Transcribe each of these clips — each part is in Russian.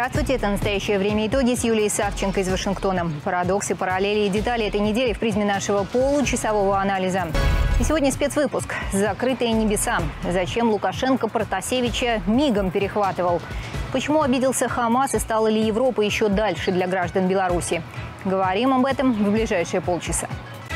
Здравствуйте, это «Настоящее время. Итоги» с Юлией Савченко из Вашингтона. Парадоксы, параллели и детали этой недели в призме нашего получасового анализа. И сегодня спецвыпуск «Закрытые небеса». Зачем Лукашенко Протасевича мигом перехватывал? Почему обиделся Хамас и стала ли Европа еще дальше для граждан Беларуси? Говорим об этом в ближайшие полчаса.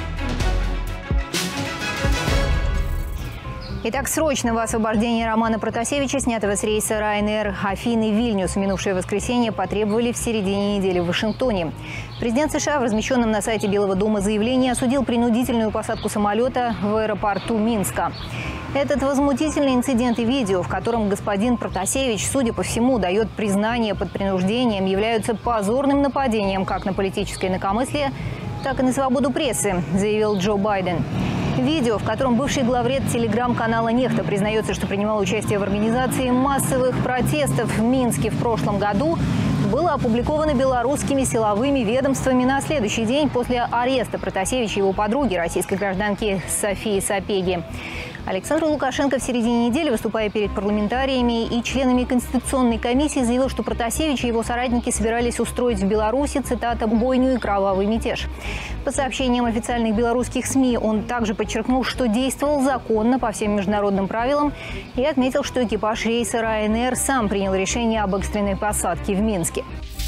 Итак, срочного освобождения Романа Протасевича, снятого с рейса Ryanair Афины-Вильнюс в минувшее воскресенье, потребовали в середине недели в Вашингтоне. Президент США в размещенном на сайте Белого дома заявлении осудил принудительную посадку самолета в аэропорту Минска. Этот возмутительный инцидент и видео, в котором господин Протасевич, судя по всему, дает признание под принуждением, являются позорным нападением как на политическое инакомыслие, так и на свободу прессы, заявил Джо Байден. Видео, в котором бывший главред телеграм-канала «Нехта» признается, что принимал участие в организации массовых протестов в Минске в прошлом году, было опубликовано белорусскими силовыми ведомствами на следующий день после ареста Протасевича и его подруги, российской гражданки Софии Сапеги. Александр Лукашенко в середине недели, выступая перед парламентариями и членами Конституционной комиссии, заявил, что Протасевич и его соратники собирались устроить в Беларуси, цитата, «бойню и кровавый мятеж». По сообщениям официальных белорусских СМИ, он также подчеркнул, что действовал законно по всем международным правилам и отметил, что экипаж рейса Ryanair сам принял решение об экстренной посадке в Минске.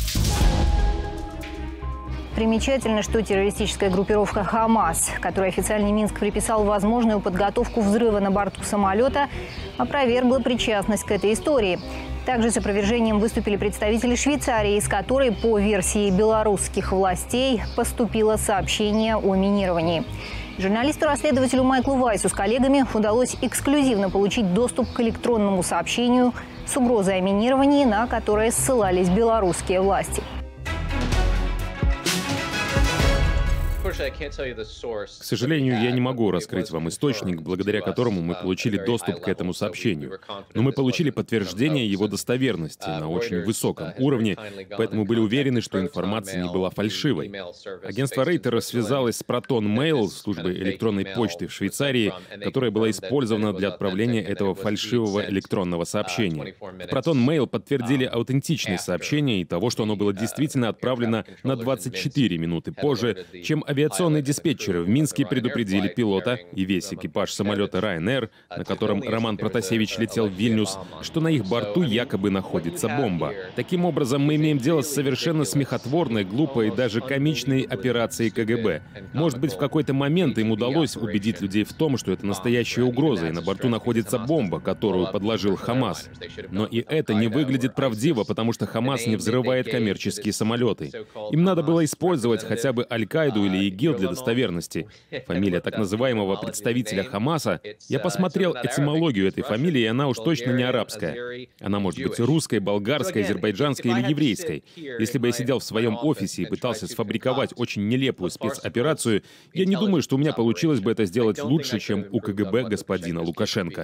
Примечательно, что террористическая группировка «Хамас», которой официальный Минск приписал возможную подготовку взрыва на борту самолета, опровергла причастность к этой истории. Также с опровержением выступили представители Швейцарии, из которой, по версии белорусских властей, поступило сообщение о минировании. Журналисту-расследователю Майклу Вайсу с коллегами удалось эксклюзивно получить доступ к электронному сообщению с угрозой о минировании, на которое ссылались белорусские власти. К сожалению, я не могу раскрыть вам источник, благодаря которому мы получили доступ к этому сообщению. Но мы получили подтверждение его достоверности на очень высоком уровне, поэтому были уверены, что информация не была фальшивой. Агентство Рейтера связалось с Proton Mail, службой электронной почты в Швейцарии, которая была использована для отправления этого фальшивого электронного сообщения. В Proton Mail подтвердили аутентичность сообщения и того, что оно было действительно отправлено на 24 минуты позже, чем авиационные диспетчеры в Минске предупредили пилота и весь экипаж самолета Ryanair, на котором Роман Протасевич летел в Вильнюс, что на их борту якобы находится бомба. Таким образом, мы имеем дело с совершенно смехотворной, глупой и даже комичной операцией КГБ. Может быть, в какой-то момент им удалось убедить людей в том, что это настоящая угроза, и на борту находится бомба, которую подложил Хамас. Но и это не выглядит правдиво, потому что Хамас не взрывает коммерческие самолеты. Им надо было использовать хотя бы Аль-Каиду или ИГИЛ для достоверности. Фамилия так называемого представителя Хамаса, я посмотрел этимологию этой фамилии, и она уж точно не арабская. Она может быть русской, болгарской, азербайджанской или еврейской. Если бы я сидел в своем офисе и пытался сфабриковать очень нелепую спецоперацию, я не думаю, что у меня получилось бы это сделать лучше, чем у КГБ господина Лукашенко.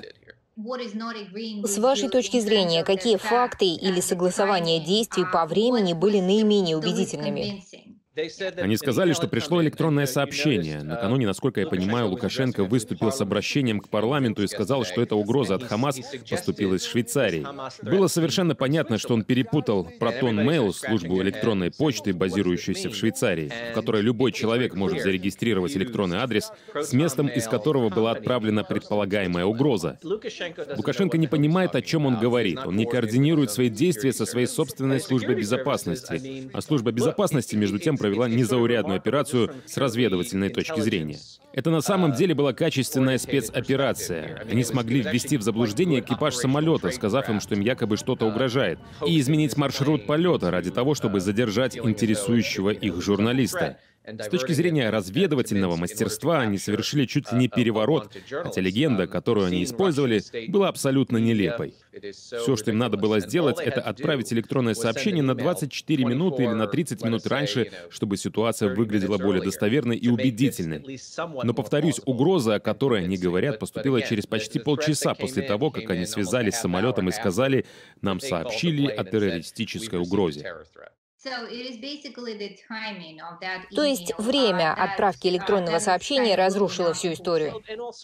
С вашей точки зрения, какие факты или согласования действий по времени были наименее убедительными? Они сказали, что пришло электронное сообщение. Накануне, насколько я понимаю, Лукашенко выступил с обращением к парламенту и сказал, что эта угроза от Хамас поступила из Швейцарии. Было совершенно понятно, что он перепутал Proton Mail, службу электронной почты, базирующуюся в Швейцарии, в которой любой человек может зарегистрировать электронный адрес, с местом, из которого была отправлена предполагаемая угроза. Лукашенко не понимает, о чем он говорит. Он не координирует свои действия со своей собственной службой безопасности. А служба безопасности, между тем, провела незаурядную операцию с разведывательной точки зрения. Это на самом деле была качественная спецоперация. Они смогли ввести в заблуждение экипаж самолета, сказав им, что им якобы что-то угрожает, и изменить маршрут полета ради того, чтобы задержать интересующего их журналиста. С точки зрения разведывательного мастерства они совершили чуть ли не переворот, хотя легенда, которую они использовали, была абсолютно нелепой. Все, что им надо было сделать, это отправить электронное сообщение на 24 минуты или на 30 минут раньше, чтобы ситуация выглядела более достоверной и убедительной. Но, повторюсь, угроза, о которой они говорят, поступила через почти полчаса после того, как они связались с самолетом и сказали: «Нам сообщили о террористической угрозе». То есть время отправки электронного сообщения разрушило всю историю.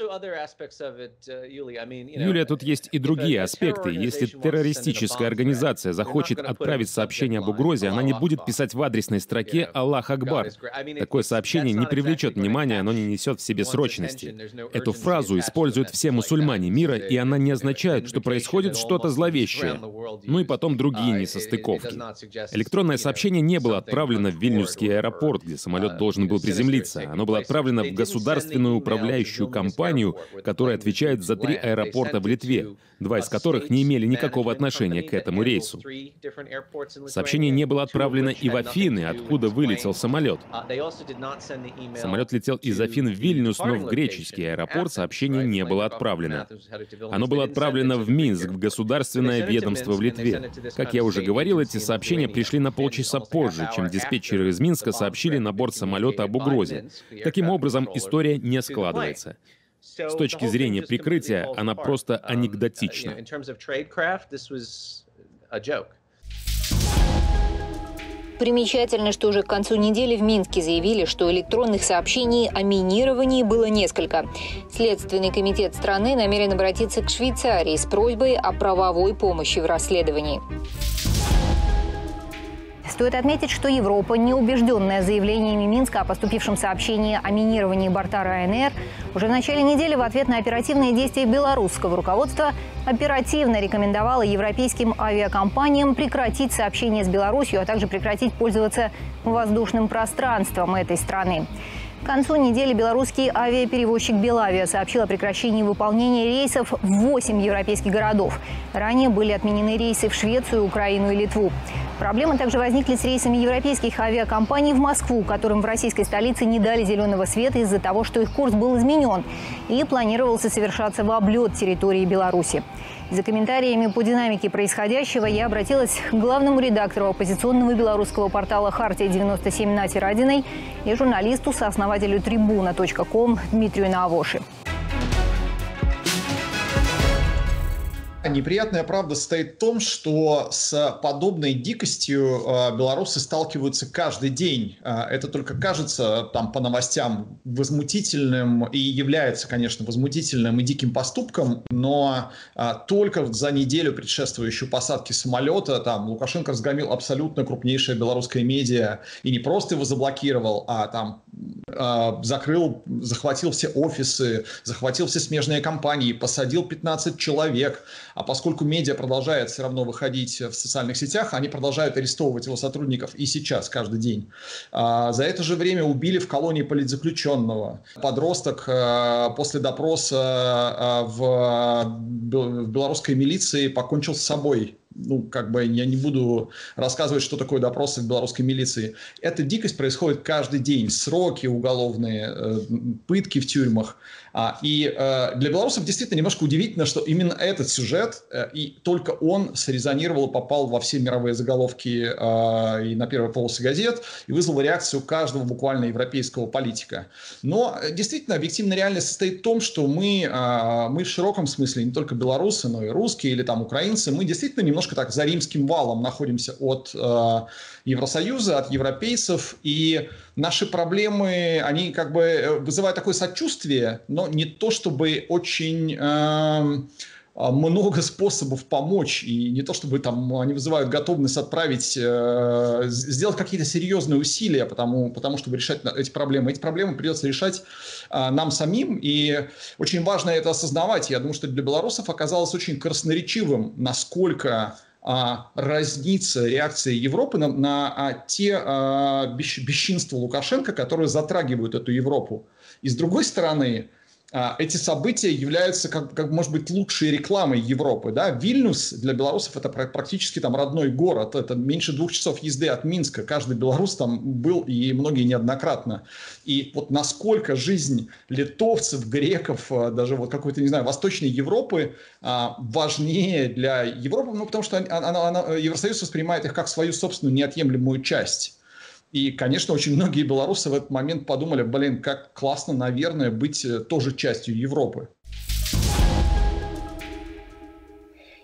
Юлия, тут есть и другие аспекты. Если террористическая организация захочет отправить сообщение об угрозе, она не будет писать в адресной строке «Аллах Акбар». Такое сообщение не привлечет внимания, оно не несет в себе срочности. Эту фразу используют все мусульмане мира, и она не означает, что происходит что-то зловещее. Ну и потом другие несостыковки. Электронное сообщение не было отправлено в Вильнюсский аэропорт, где самолет должен был приземлиться. Оно было отправлено в государственную управляющую компанию, которая отвечает за 3 аэропорта в Литве, 2 из которых не имели никакого отношения к этому рейсу. Сообщение не было отправлено и в Афины, откуда вылетел самолет. Самолет летел из Афин в Вильнюс, но в греческий аэропорт сообщение не было отправлено. Оно было отправлено в Минск, в государственное ведомство в Литве. Как я уже говорил, эти сообщения пришли на полчаса позже, чем диспетчеры из Минска сообщили на борт самолета об угрозе. Таким образом, история не складывается. С точки зрения прикрытия, она просто анекдотична. Примечательно, что уже к концу недели в Минске заявили, что электронных сообщений о минировании было несколько. Следственный комитет страны намерен обратиться к Швейцарии с просьбой о правовой помощи в расследовании. Стоит отметить, что Европа, не убежденная заявлениями Минска о поступившем сообщении о минировании борта Ryanair, уже в начале недели в ответ на оперативные действия белорусского руководства оперативно рекомендовала европейским авиакомпаниям прекратить сообщения с Беларусью, а также прекратить пользоваться воздушным пространством этой страны. К концу недели белорусский авиаперевозчик «Белавиа» сообщил о прекращении выполнения рейсов в 8 европейских городов. Ранее были отменены рейсы в Швецию, Украину и Литву. Проблемы также возникли с рейсами европейских авиакомпаний в Москву, которым в российской столице не дали зеленого света из-за того, что их курс был изменен и планировался совершаться в облет территории Беларуси. За комментариями по динамике происходящего я обратилась к главному редактору оппозиционного белорусского портала «Хартия-97» Нате Радиной и журналисту-сооснователю Трибуна.ком Дмитрию Наавоши. Неприятная правда состоит в том, что с подобной дикостью белорусы сталкиваются каждый день. Это только кажется там по новостям возмутительным и является, конечно, возмутительным и диким поступком, но только за неделю, предшествующую посадке самолета, там Лукашенко разгромил абсолютно крупнейшее белорусское медиа и не просто его заблокировал, а там закрыл, захватил все офисы, захватил все смежные компании, посадил 15 человек. А поскольку медиа продолжает все равно выходить в социальных сетях, они продолжают арестовывать его сотрудников и сейчас, каждый день. За это же время убили в колонии политзаключенного. Подросток после допроса в белорусской милиции покончил с собой. Ну, как бы я не буду рассказывать, что такое допросы в белорусской милиции. Эта дикость происходит каждый день. Сроки уголовные, пытки в тюрьмах. И для белорусов действительно немножко удивительно, что именно этот сюжет, и только он срезонировал и попал во все мировые заголовки и на первые полосы газет, и вызвал реакцию каждого буквально европейского политика. Но действительно объективная реальность состоит в том, что мы в широком смысле, не только белорусы, но и русские или там украинцы, мы действительно немножко так за римским валом находимся от Евросоюза, от европейцев, и наши проблемы, они как бы вызывают такое сочувствие, но не то чтобы очень много способов помочь, и не то чтобы там они вызывают готовность отправить, сделать какие-то серьезные усилия, потому чтобы решать эти проблемы. Эти проблемы придется решать нам самим, и очень важно это осознавать. Я думаю, что для белорусов оказалось очень красноречивым, насколько разнится реакция Европы на те бесчинства Лукашенко, которые затрагивают эту Европу. И с другой стороны, эти события являются, как может быть, лучшей рекламой Европы. Да? Вильнюс для белорусов это практически там родной город. Это меньше 2 часов езды от Минска. Каждый белорус там был, и многие неоднократно. И вот насколько жизнь литовцев, греков, даже вот какой-то, не знаю, Восточной Европы важнее для Европы, ну, потому что Евросоюз воспринимает их как свою собственную неотъемлемую часть. И, конечно, очень многие белорусы в этот момент подумали, блин, как классно, наверное, быть тоже частью Европы.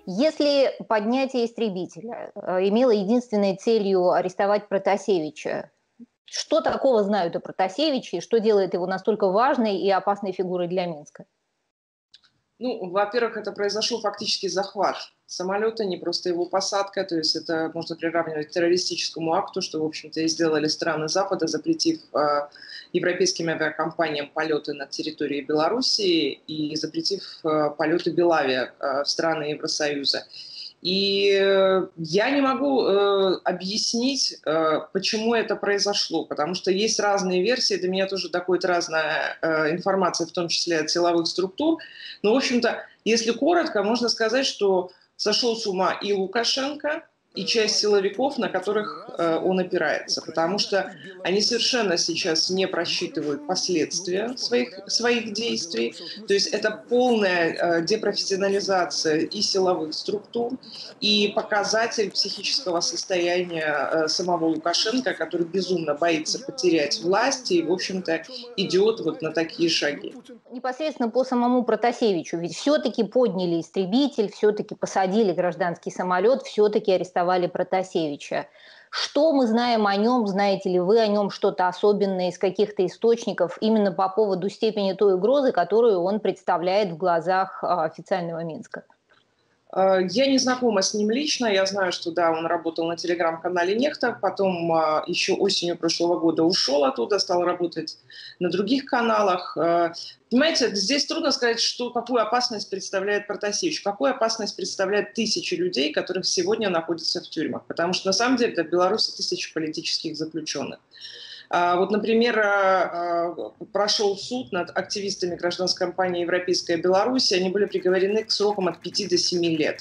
Если поднятие истребителя имело единственной целью арестовать Протасевича, что такого знают о Протасевиче и что делает его настолько важной и опасной фигурой для Минска? Ну, во-первых, это произошел фактически захват самолета, не просто его посадка, то есть это можно приравнивать к террористическому акту, что, в общем-то, и сделали страны Запада, запретив европейским авиакомпаниям полеты над территорией Белоруссии и запретив полеты Белавиа в страны Евросоюза. И я не могу объяснить, почему это произошло, потому что есть разные версии, до меня тоже доходит разная информация, в том числе от силовых структур. Но, в общем-то, если коротко, можно сказать, что сошел с ума и Лукашенко, и часть силовиков, на которых он опирается, потому что они совершенно сейчас не просчитывают последствия своих действий. То есть это полная депрофессионализация и силовых структур, и показатель психического состояния самого Лукашенко, который безумно боится потерять власть и, в общем-то, идет вот на такие шаги. Непосредственно по самому Протасевичу, ведь все-таки подняли истребитель, все-таки посадили гражданский самолет, все-таки арестовали Протасевича. Что мы знаем о нем? Знаете ли вы о нем что-то особенное из каких-то источников именно по поводу степени той угрозы, которую он представляет в глазах официального Минска? Я не знакома с ним лично, я знаю, что да, он работал на телеграм-канале «Нехта», потом еще осенью прошлого года ушел оттуда, стал работать на других каналах. Понимаете, здесь трудно сказать, какую опасность представляет Протасевич, какую опасность представляет тысячи людей, которых сегодня находятся в тюрьмах, потому что на самом деле в Беларуси тысячи политических заключенных. Вот, например, прошел суд над активистами гражданской компании «Европейская Беларусь». Они были приговорены к срокам от 5 до 7 лет.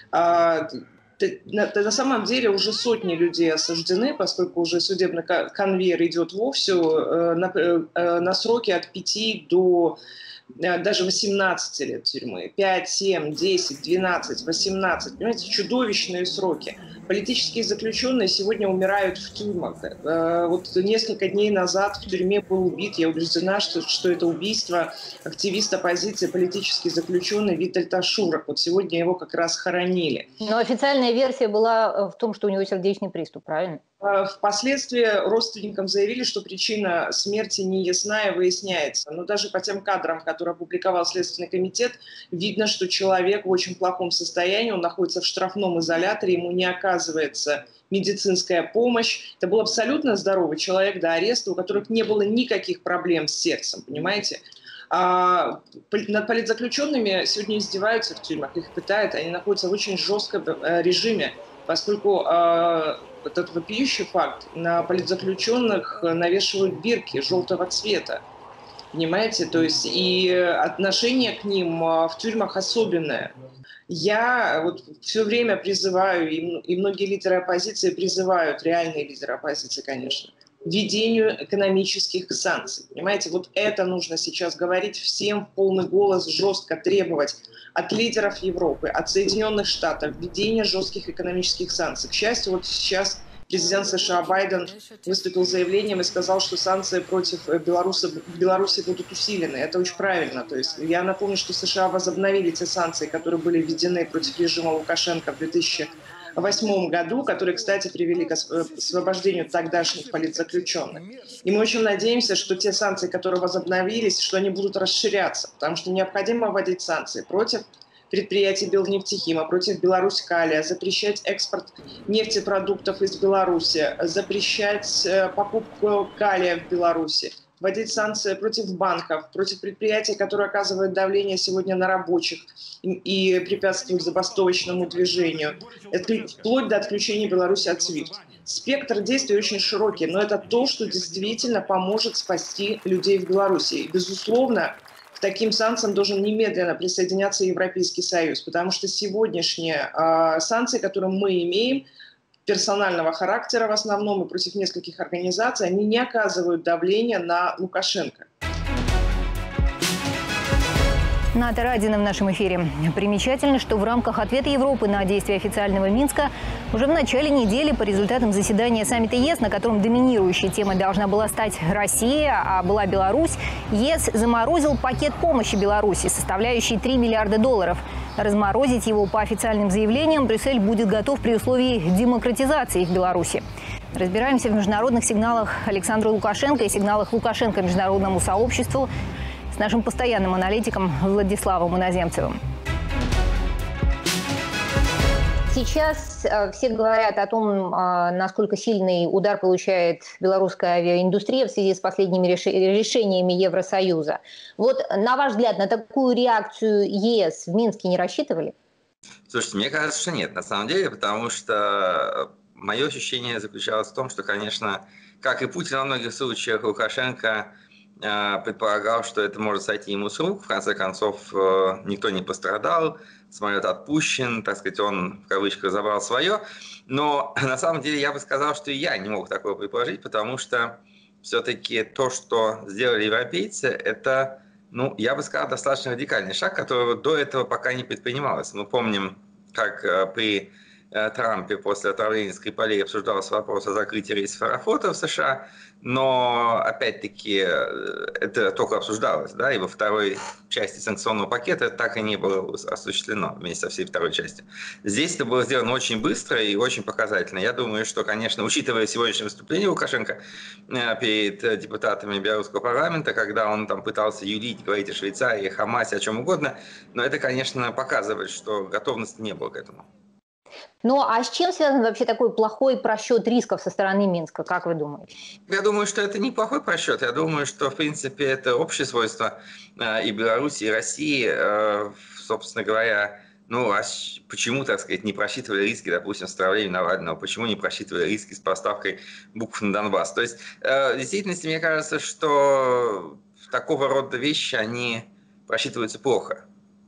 На самом деле уже сотни людей осуждены, поскольку уже судебный конвейер идет вовсю на сроки от 5 до даже 18 лет тюрьмы. 5, 7, 10, 12, 18. Понимаете, чудовищные сроки. Политические заключенные сегодня умирают в тюрьмах. Вот несколько дней назад в тюрьме был убит, я убеждена, что это убийство активиста оппозиции, политический заключенный Витальд Ашуров. Вот сегодня его как раз хоронили. Но официальная версия была в том, что у него сердечный приступ, правильно? Впоследствии родственникам заявили, что причина смерти не ясна и выясняется. Но даже по тем кадрам, которые опубликовал Следственный комитет, видно, что человек в очень плохом состоянии, он находится в штрафном изоляторе, ему не оказывается медицинская помощь. Это был абсолютно здоровый человек до ареста, у которых не было никаких проблем с сердцем, понимаете? Над политзаключенными сегодня издеваются в тюрьмах, их пытают, они находятся в очень жестком режиме, поскольку этот вопиющий факт, на политзаключенных навешивают бирки желтого цвета, понимаете, то есть и отношение к ним в тюрьмах особенное. Я вот все время призываю, и многие лидеры оппозиции призывают, реальные лидеры оппозиции, конечно, введению экономических санкций. Понимаете, вот это нужно сейчас говорить всем в полный голос, жестко требовать от лидеров Европы, от Соединенных Штатов введения жестких экономических санкций. К счастью, вот сейчас президент США Байден выступил с заявлением и сказал, что санкции против Беларуси будут усилены. Это очень правильно. То есть я напомню, что США возобновили те санкции, которые были введены против режима Лукашенко в 2008 году, которые, кстати, привели к освобождению тогдашних политзаключенных. И мы очень надеемся, что те санкции, которые возобновились, что они будут расширяться, потому что необходимо вводить санкции против предприятий Белнефтехима, против Беларусь-Калия, запрещать экспорт нефтепродуктов из Беларуси, запрещать покупку калия в Беларуси, вводить санкции против банков, против предприятий, которые оказывают давление сегодня на рабочих и препятствуют забастовочному движению, вплоть до отключения Беларуси от SWIFT. Спектр действий очень широкий, но это то, что действительно поможет спасти людей в Беларуси. И, безусловно, к таким санкциям должен немедленно присоединяться Европейский Союз, потому что сегодняшние санкции, которые мы имеем, персонального характера в основном и против нескольких организаций, они не оказывают давления на Лукашенко. Ната Радина в нашем эфире. Примечательно, что в рамках ответа Европы на действия официального Минска уже в начале недели по результатам заседания саммита ЕС, на котором доминирующей темой должна была стать Россия, а была Беларусь, ЕС заморозил пакет помощи Беларуси, составляющий $3 миллиарда. Разморозить его по официальным заявлениям Брюссель будет готов при условии демократизации в Беларуси. Разбираемся в международных сигналах Александра Лукашенко и сигналах Лукашенко международному сообществу с нашим постоянным аналитиком Владиславом Иноземцевым. Сейчас все говорят о том, насколько сильный удар получает белорусская авиаиндустрия в связи с последними решениями Евросоюза. Вот, на ваш взгляд, на такую реакцию ЕС в Минске не рассчитывали? Слушайте, мне кажется, что нет, на самом деле, потому что мое ощущение заключалось в том, что, конечно, как и Путин во многих случаях, Лукашенко предполагал, что это может сойти ему с рук. В конце концов, никто не пострадал, самолет отпущен, так сказать, он, в кавычках, забрал свое. Но на самом деле я бы сказал, что и я не мог такого предположить, потому что все-таки то, что сделали европейцы, это, ну, я бы сказал, достаточно радикальный шаг, которого до этого пока не предпринималось. Мы помним, как при Трампе после отравления Скрипалей обсуждался вопрос о закрытии рейсов Аэрофлота в США, но, опять-таки, это только обсуждалось, да, и во второй части санкционного пакета это так и не было осуществлено вместе со всей второй частью. Здесь это было сделано очень быстро и очень показательно. Я думаю, что, конечно, учитывая сегодняшнее выступление Лукашенко перед депутатами белорусского парламента, когда он там пытался юлить, говорить о Швейцарии, о Хамасе, о чем угодно, но это, конечно, показывает, что готовности не было к этому. Ну, а с чем связан вообще такой плохой просчет рисков со стороны Минска, как вы думаете? Я думаю, что это не плохой просчет. Я думаю, что, в принципе, это общее свойство и Беларуси, и России. Собственно говоря, ну, а почему, так сказать, не просчитывали риски, допустим, с отравлением Навального? Почему не просчитывали риски с поставкой букв на Донбасс? То есть, в действительности, мне кажется, что такого рода вещи, они просчитываются плохо.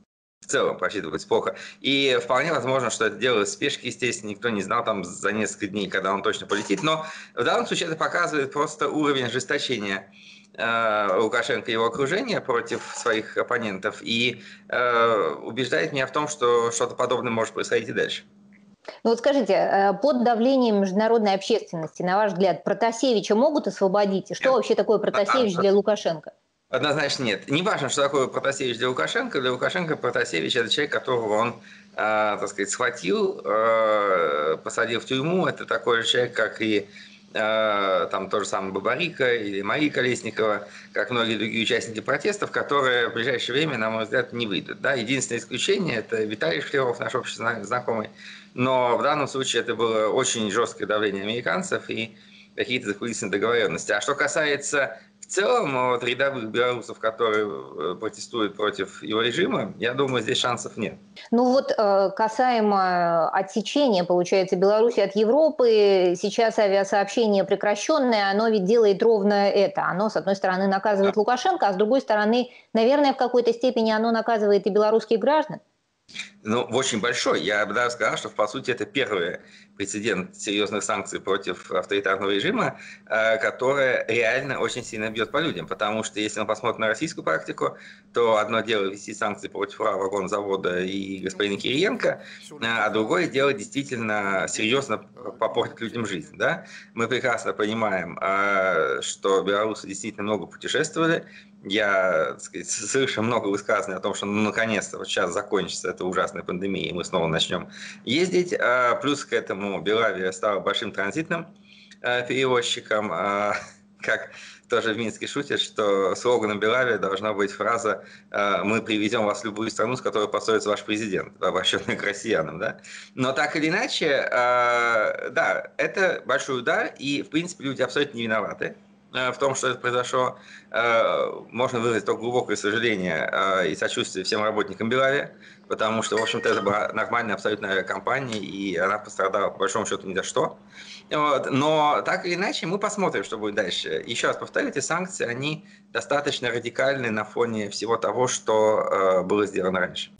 В целом просчитывается плохо. И вполне возможно, что это делалось в спешке, естественно, никто не знал там за несколько дней, когда он точно полетит. Но в данном случае это показывает просто уровень ожесточения Лукашенко и его окружения против своих оппонентов и убеждает меня в том, что что-то подобное может происходить и дальше. Ну вот скажите, под давлением международной общественности, на ваш взгляд, Протасевича могут освободить? И что вообще такое Протасевич для Лукашенко? Однозначно нет. Не важно, что такое Протасевич для Лукашенко. Для Лукашенко Протасевич – это человек, которого он, так сказать, схватил, посадил в тюрьму. Это такой же человек, как и там тот же самый Бабарико или Мария Колесникова, как многие другие участники протестов, которые в ближайшее время, на мой взгляд, не выйдут. Да? Единственное исключение – это Виталий Шкляров, наш общий знакомый. Но в данном случае это было очень жесткое давление американцев и какие-то закулисные договоренности. А что касается в целом вот, рядовых белорусов, которые протестуют против его режима, я думаю, здесь шансов нет. Ну вот касаемо отсечения, получается, Беларуси от Европы, сейчас авиасообщение прекращенное, оно ведь делает ровно это. Оно, с одной стороны, наказывает Лукашенко, а с другой стороны, наверное, в какой-то степени оно наказывает и белорусских граждан. Ну, очень большой. Я бы даже сказал, что, по сути, это первый прецедент серьезных санкций против авторитарного режима, которая реально очень сильно бьет по людям. Потому что, если мы посмотрим на российскую практику, то одно дело ввести санкции против вагонзавода и господина Кириенко, а другое дело действительно серьезно попортить людям жизнь. Да? Мы прекрасно понимаем, что белорусы действительно много путешествовали. Я, так сказать, слышу много высказываний о том, что ну, наконец-то вот сейчас закончится эта ужасная пандемия, и мы снова начнем ездить. Плюс к этому Белавия стала большим транзитным перевозчиком. Как тоже в Минске шутят, что слоганом Белавия должна быть фраза «Мы привезем вас в любую страну, с которой построится ваш президент», обращенная к россиянам. Да? Но так или иначе, да, это большой удар, и, в принципе, люди абсолютно не виноваты в том, что это произошло. Можно выразить только глубокое сожаление и сочувствие всем работникам Белавия, потому что, в общем-то, это была нормальная абсолютно авиакомпания, и она пострадала, по большому счету, ни за что. Вот. Но так или иначе, мы посмотрим, что будет дальше. Еще раз повторю, эти санкции, они достаточно радикальны на фоне всего того, что было сделано раньше.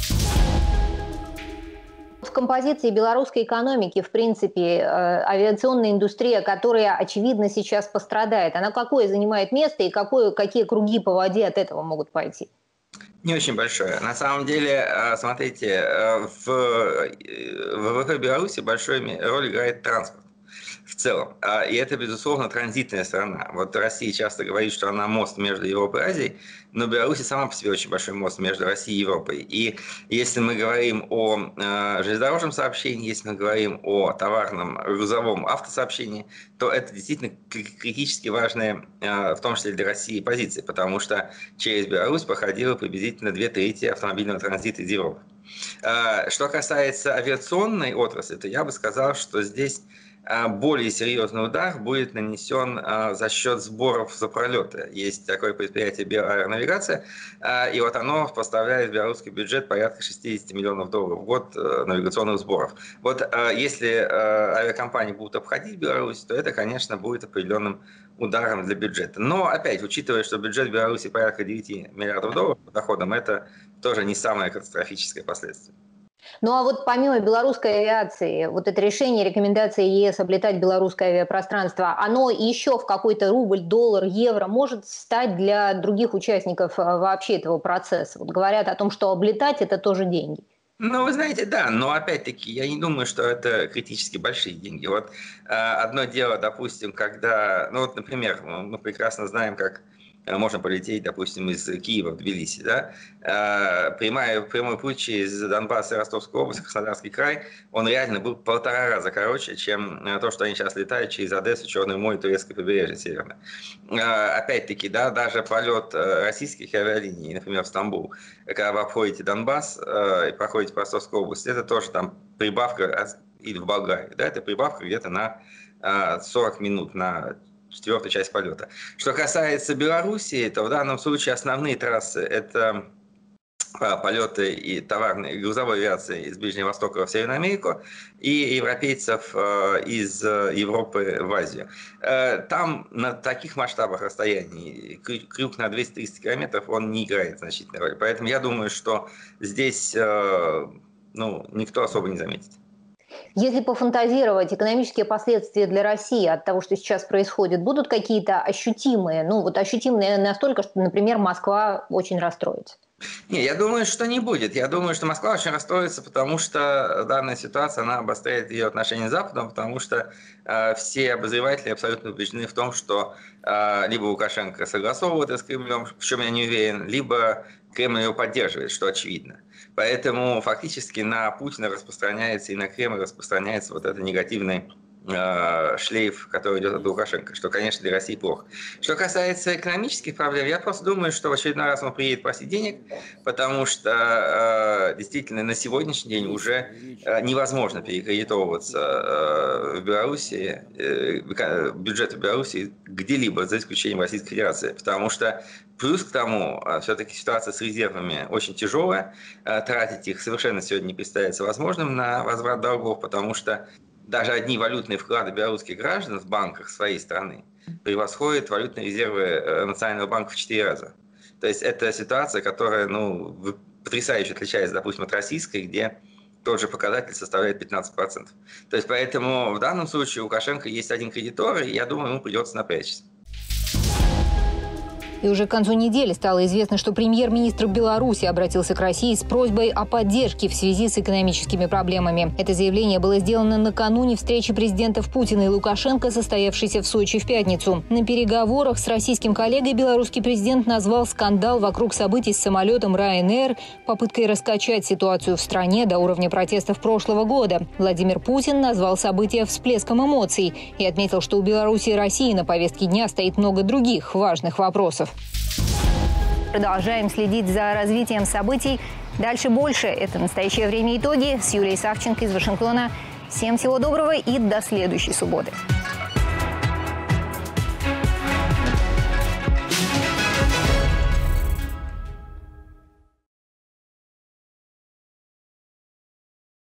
В композиции белорусской экономики, в принципе, авиационная индустрия, которая, очевидно, сейчас пострадает, она какое занимает место и какие круги по воде от этого могут пойти? Не очень большое. На самом деле, смотрите, в ВВП Беларуси большую роль играет транспорт в целом. И это, безусловно, транзитная страна. Вот Россия часто говорит, что она мост между Европой и Азией, но Беларусь сама по себе очень большой мост между Россией и Европой. И если мы говорим о железнодорожном сообщении, если мы говорим о товарном грузовом автосообщении, то это действительно критически важная, в том числе для России, позиция, потому что через Беларусь проходило приблизительно 2/3 автомобильного транзита из Европы. Что касается авиационной отрасли, то я бы сказал, что здесь более серьезный удар будет нанесен за счет сборов за пролеты. Есть такое предприятие «Белаэронавигация», и вот оно поставляет в белорусский бюджет порядка $60 миллионов в год навигационных сборов. Вот если авиакомпании будут обходить Беларусь, то это, конечно, будет определенным ударом для бюджета. Но, опять, учитывая, что бюджет Беларуси порядка $9 миллиардов по доходам, это тоже не самое катастрофическое последствие. Ну а вот помимо белорусской авиации, вот это решение, рекомендация ЕС облетать белорусское авиапространство, оно еще в какой-то рубль, доллар, евро может стать для других участников вообще этого процесса? Вот говорят о том, что облетать – это тоже деньги. Ну, вы знаете, да, но опять-таки я не думаю, что это критически большие деньги. Вот одно дело, допустим, когда, ну вот, например, мы прекрасно знаем, как можно полететь, допустим, из Киева в Тбилиси, да? Прямой путь через Донбасс и Ростовскую область, Краснодарский край, он реально был 1,5 раза короче, чем то, что они сейчас летают через Одессу, Черное море, Турецкое побережье северное. Опять-таки, да, даже полет российских авиалиний, например, в Стамбул, когда вы обходите Донбасс и проходите по Ростовской области, это тоже там прибавка, или в Болгарии, да, это прибавка где-то на 40 минут, на 4-ю часть полета. Что касается Белоруссии, то в данном случае основные трассы – это полеты и товарной, и грузовой авиации из Ближнего Востока в Северную Америку и европейцев из Европы в Азию. Там на таких масштабах расстояний крюк на 200-300 километров он не играет значительной роли. Поэтому я думаю, что здесь никто особо не заметит. Если пофантазировать, экономические последствия для России от того, что сейчас происходит, будут какие-то ощутимые? Ну, вот ощутимые настолько, что, например, Москва очень расстроится. Не, я думаю, что не будет. Я думаю, что Москва очень расстроится, потому что данная ситуация, она обостряет ее отношения с Западом, потому что все обозреватели абсолютно убеждены в том, что либо Лукашенко согласовывает это с Кремлем, в чем я не уверен, либо Кремль его поддерживает, что очевидно. Поэтому фактически на Путина распространяется и на Кремль распространяется вот этот негативный шлейф, который идет от Лукашенко, что, конечно, для России плохо. Что касается экономических проблем, я просто думаю, что в очередной раз он приедет просить денег, потому что действительно на сегодняшний день уже невозможно перекредитовываться в Беларуси, бюджет в Беларуси где-либо, за исключением Российской Федерации, потому что плюс к тому, все-таки ситуация с резервами очень тяжелая, тратить их совершенно сегодня не представляется возможным на возврат долгов, потому что даже одни валютные вклады белорусских граждан в банках своей страны превосходят валютные резервы Национального банка в 4 раза. То есть это ситуация, которая потрясающе отличается, допустим, от российской, где тот же показатель составляет 15%. То есть поэтому в данном случае у Лукашенко есть один кредитор, и я думаю, ему придется напрячься. И уже к концу недели стало известно, что премьер-министр Беларуси обратился к России с просьбой о поддержке в связи с экономическими проблемами. Это заявление было сделано накануне встречи президентов Путина и Лукашенко, состоявшейся в Сочи в пятницу. На переговорах с российским коллегой белорусский президент назвал скандал вокруг событий с самолетом Ryanair попыткой раскачать ситуацию в стране до уровня протестов прошлого года. Владимир Путин назвал события всплеском эмоций и отметил, что у Беларуси и России на повестке дня стоит много других важных вопросов. Продолжаем следить за развитием событий. Дальше больше. Это «Настоящее время. Итоги» с Юлией Савченко из Вашингтона. Всем всего доброго и до следующей субботы.